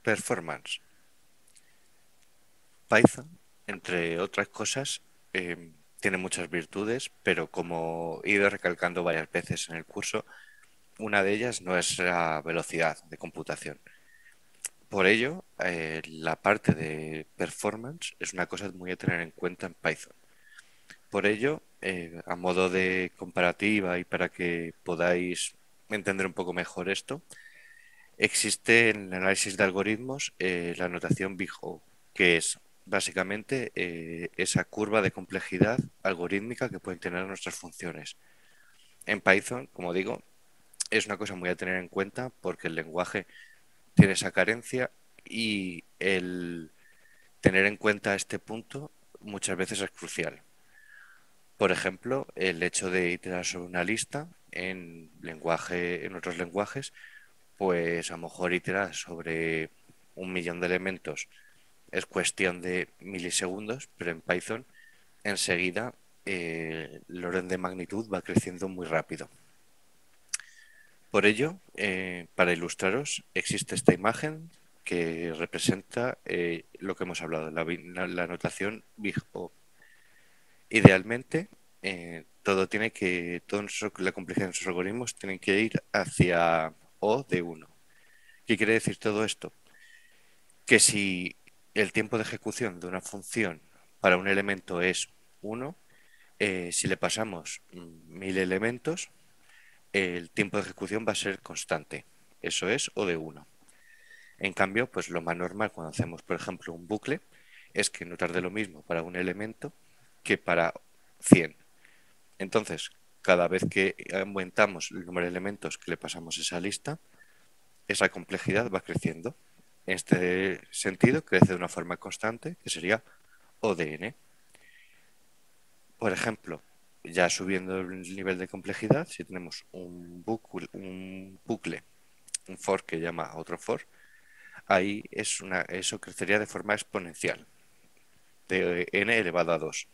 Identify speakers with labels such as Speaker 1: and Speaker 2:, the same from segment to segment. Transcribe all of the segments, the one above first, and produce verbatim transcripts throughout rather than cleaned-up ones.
Speaker 1: Performance. Python, entre otras cosas, eh, tiene muchas virtudes, pero como he ido recalcando varias veces en el curso, una de ellas no es la velocidad de computación. Por ello, eh, la parte de performance es una cosa muy a tener en cuenta en Python. Por ello, eh, a modo de comparativa y para que podáis entender un poco mejor esto, existe en el análisis de algoritmos eh, la notación Big O, que es básicamente eh, esa curva de complejidad algorítmica que pueden tener nuestras funciones. En Python, como digo, es una cosa muy a tener en cuenta porque el lenguaje tiene esa carencia y el tener en cuenta este punto muchas veces es crucial. Por ejemplo, el hecho de iterar sobre una lista en lenguaje, en otros lenguajes, pues a lo mejor iterar sobre un millón de elementos es cuestión de milisegundos, pero en Python enseguida eh, el orden de magnitud va creciendo muy rápido. Por ello, eh, para ilustraros, existe esta imagen que representa eh, lo que hemos hablado, la, la, la notación Big O. Idealmente, eh, todo tiene que, todo nuestro- la complejidad de nuestros algoritmos tienen que ir hacia O de uno. ¿Qué quiere decir todo esto? Que si el tiempo de ejecución de una función para un elemento es uno, eh, si le pasamos mm, mil elementos, el tiempo de ejecución va a ser constante. Eso es O de uno. En cambio, pues lo más normal cuando hacemos, por ejemplo, un bucle es que no tarde lo mismo para un elemento que para cien. Entonces, cada vez que aumentamos el número de elementos que le pasamos a esa lista, esa complejidad va creciendo. En este sentido, crece de una forma constante, que sería O de n. Por ejemplo, ya subiendo el nivel de complejidad, si tenemos un bucle, un bucle, un for que llama a otro for, ahí es una, eso crecería de forma exponencial, de n elevado a dos.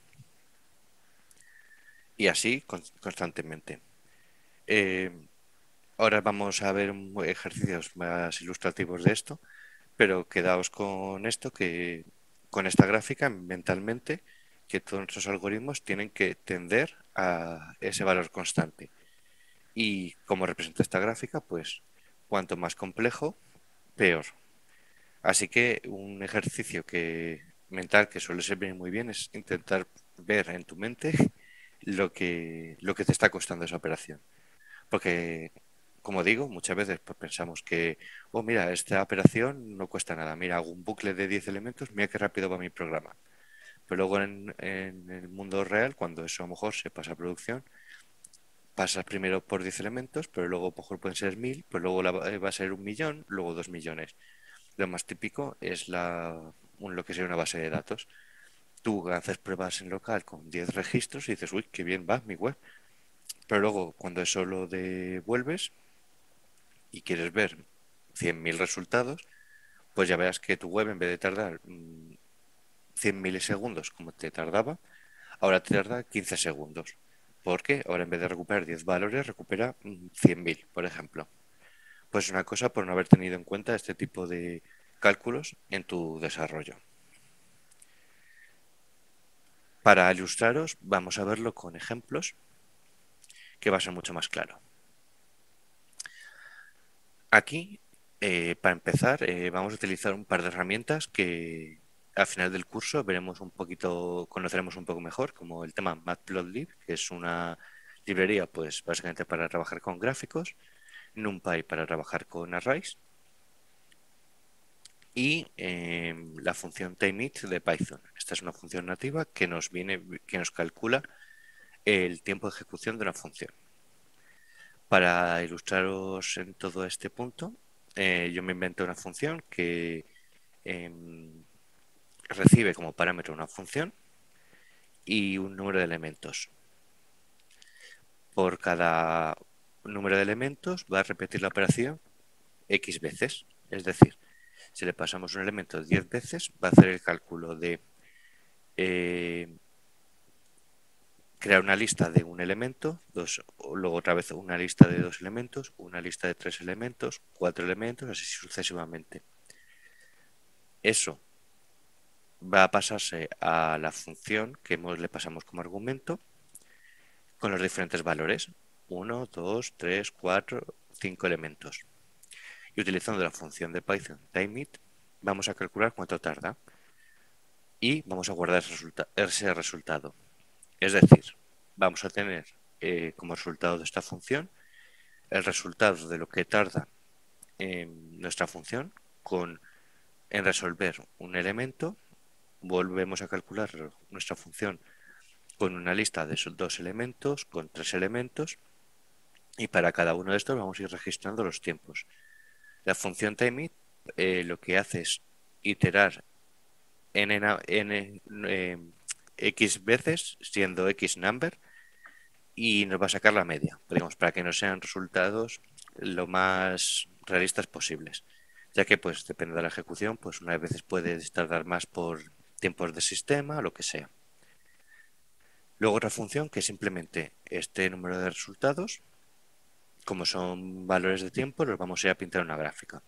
Speaker 1: Y así con- constantemente. Eh, Ahora vamos a ver un- ejercicios más ilustrativos de esto, pero quedaos con esto, que con esta gráfica mentalmente, que todos nuestros algoritmos tienen que tender a ese valor constante. Y como representa esta gráfica, pues cuanto más complejo, peor. Así que un ejercicio que mental que suele servir muy bien es intentar ver en tu mente lo que, lo que te está costando esa operación. Porque, como digo, muchas veces pues, pensamos que, oh, mira, esta operación no cuesta nada. Mira, hago un bucle de diez elementos, mira qué rápido va mi programa. Pero luego en, en el mundo real, cuando eso a lo mejor se pasa a producción, pasas primero por diez elementos, pero luego a lo mejor pueden ser mil, pues luego la- eh, va a ser un millón, luego dos millones. Lo más típico es la, un- lo que sería una base de datos. Tú haces pruebas en local con diez registros y dices, uy, qué bien va mi web. Pero luego, cuando eso lo devuelves y quieres ver cien mil resultados, pues ya verás que tu web en vez de tardar mm, cien milisegundos como te tardaba, ahora te tarda quince segundos. ¿Por qué? Ahora en vez de recuperar diez valores, recupera mm, cien mil, por ejemplo. Pues una cosa por no haber tenido en cuenta este tipo de cálculos en tu desarrollo. Para ilustraros, vamos a verlo con ejemplos que va a ser mucho más claro. Aquí, eh, para empezar, eh, vamos a utilizar un par de herramientas que al final del curso veremos un poquito, conoceremos un poco mejor, como el tema Matplotlib, que es una librería, pues básicamente para trabajar con gráficos, NumPy para trabajar con arrays y eh, la función timeIt de Python. Esta es una función nativa que nos viene, que nos calcula el tiempo de ejecución de una función. Para ilustraros en todo este punto, eh, yo me invento una función que em, recibe como parámetro una función y un número de elementos. Por cada número de elementos va a repetir la operación X veces. Es decir, si le pasamos un elemento diez veces, va a hacer el cálculo de eh, crear una lista de un elemento, dos, luego otra vez una lista de dos elementos, una lista de tres elementos, cuatro elementos, así sucesivamente. Eso va a pasarse a la función que hemos- le pasamos como argumento con los diferentes valores. Uno, dos, tres, cuatro, cinco elementos. Y utilizando la función de Python timeIt, vamos a calcular cuánto tarda y vamos a guardar ese, resulta- ese resultado. Es decir, vamos a tener eh, como resultado de esta función el resultado de lo que tarda en nuestra función con, en resolver un elemento. Volvemos a calcular nuestra función con una lista de esos dos elementos, con tres elementos, y para cada uno de estos vamos a ir registrando los tiempos. La función timeIt eh, lo que hace es iterar n, n eh, x veces, siendo x number, y nos va a sacar la media, digamos, para que nos sean resultados lo más realistas posibles, ya que pues depende de la ejecución, pues unas veces puede tardar más por tiempos de sistema o lo que sea. Luego otra función que simplemente este número de resultados, como son valores de tiempo, los vamos a ir a pintar una gráfica.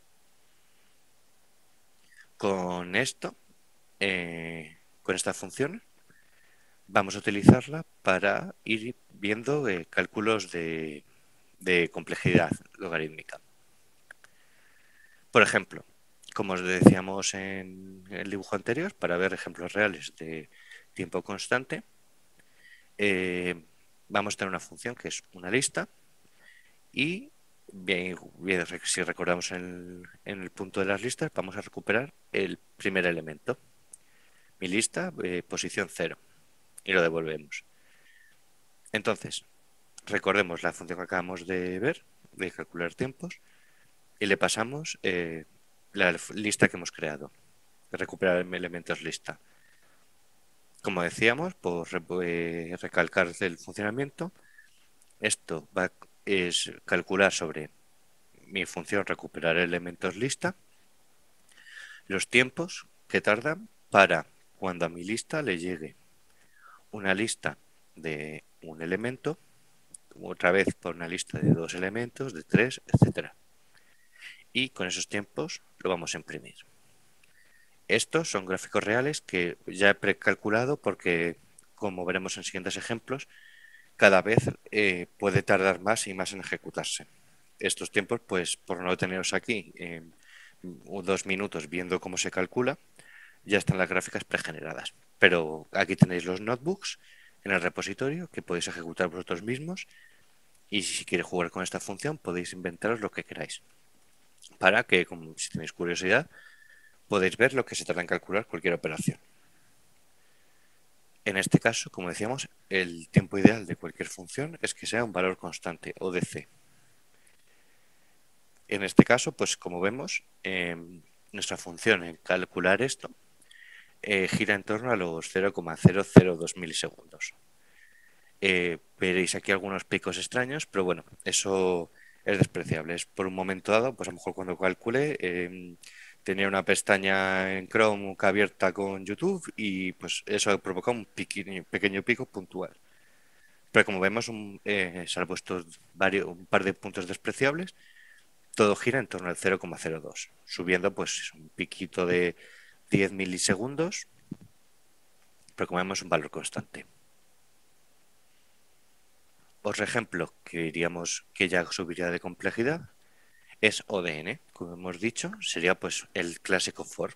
Speaker 1: Con esto, eh, con esta función, vamos a utilizarla para ir viendo eh, cálculos de, de complejidad logarítmica. Por ejemplo, como os decíamos en el dibujo anterior, para ver ejemplos reales de tiempo constante, eh, vamos a tener una función que es una lista y bien, bien, si recordamos en el, en el punto de las listas, vamos a recuperar el primer elemento. Mi lista, eh, posición cero, y lo devolvemos. Entonces, recordemos la función que acabamos de ver, de calcular tiempos, y le pasamos eh, la lista que hemos creado, de recuperar elementos lista. Como decíamos, por eh, recalcar el funcionamiento, esto va es calcular sobre mi función recuperar elementos lista, los tiempos que tardan para cuando a mi lista le llegue una lista de un elemento, otra vez por una lista de dos elementos, de tres, etcétera. Y con esos tiempos lo vamos a imprimir. Estos son gráficos reales que ya he precalculado porque, como veremos en siguientes ejemplos, cada vez eh, puede tardar más y más en ejecutarse. Estos tiempos, pues por no teneros aquí eh, dos minutos viendo cómo se calcula, ya están las gráficas pregeneradas. Pero aquí tenéis los notebooks en el repositorio que podéis ejecutar vosotros mismos y si queréis jugar con esta función podéis inventaros lo que queráis para que, como si tenéis curiosidad, podéis ver lo que se tarda en calcular cualquier operación. En este caso, como decíamos, el tiempo ideal de cualquier función es que sea un valor constante o D C. En este caso, pues como vemos, eh, nuestra función en calcular esto eh, gira en torno a los cero coma cero cero dos milisegundos. Eh, veréis aquí algunos picos extraños, pero bueno, eso es despreciable. Es por un momento dado, pues a lo mejor cuando calcule eh, tenía una pestaña en Chrome abierta con YouTube y pues eso provoca un pequeño, pequeño pico puntual. Pero como vemos, un, eh, salvo estos varios, un par de puntos despreciables, todo gira en torno al cero coma cero dos, subiendo pues un piquito de diez milisegundos, pero como vemos un valor constante. Otro ejemplo que diríamos que ya subiría de complejidad es O D N, como hemos dicho, sería pues el clásico for.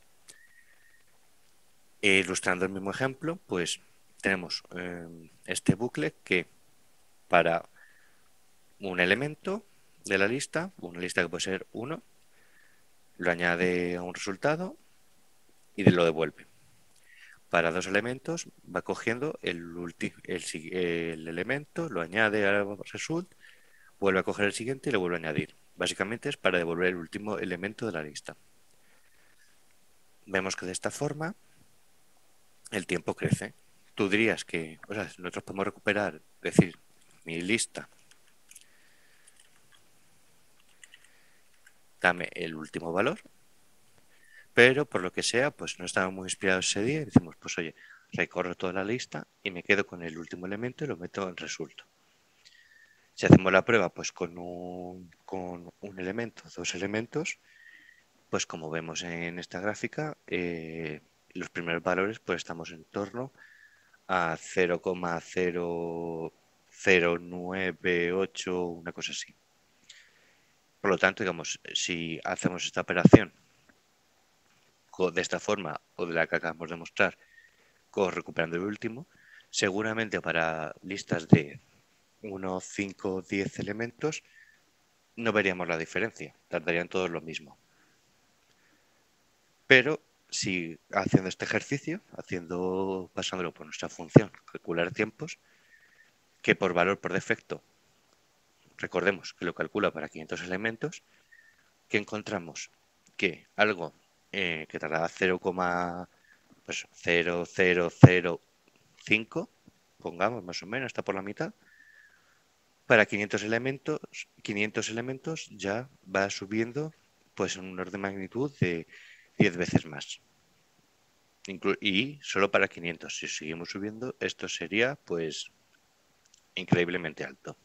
Speaker 1: E ilustrando el mismo ejemplo, pues tenemos eh, este bucle que para un elemento de la lista, una lista que puede ser uno, lo añade a un resultado y lo devuelve. Para dos elementos va cogiendo el, el, el elemento, lo añade al result, vuelve a coger el siguiente y lo vuelve a añadir. Básicamente es para devolver el último elemento de la lista. Vemos que de esta forma el tiempo crece. Tú dirías que, o sea, nosotros podemos recuperar, decir, mi lista, dame el último valor, pero por lo que sea, pues no estamos muy inspirados ese día y decimos, pues oye, recorro toda la lista y me quedo con el último elemento y lo meto en resulto. Si hacemos la prueba pues con un, con un elemento, dos elementos, pues como vemos en esta gráfica, eh, los primeros valores pues estamos en torno a cero coma cero cero nueve ocho, una cosa así. Por lo tanto, digamos, si hacemos esta operación de esta forma o de la que acabamos de mostrar, recuperando el último, seguramente para listas de uno, cinco, diez elementos no veríamos la diferencia, tardarían todos lo mismo. Pero si haciendo este ejercicio, haciendo, pasándolo por nuestra función, calcular tiempos, que por valor por defecto, recordemos que lo calcula para quinientos elementos, que encontramos que algo eh, que tardaba cero coma cero cero cero cinco, pongamos más o menos, está por la mitad, para quinientos elementos, quinientos elementos ya va subiendo pues en un orden de magnitud de diez veces más. Inclu y solo para quinientos. Si seguimos subiendo, esto sería pues increíblemente alto.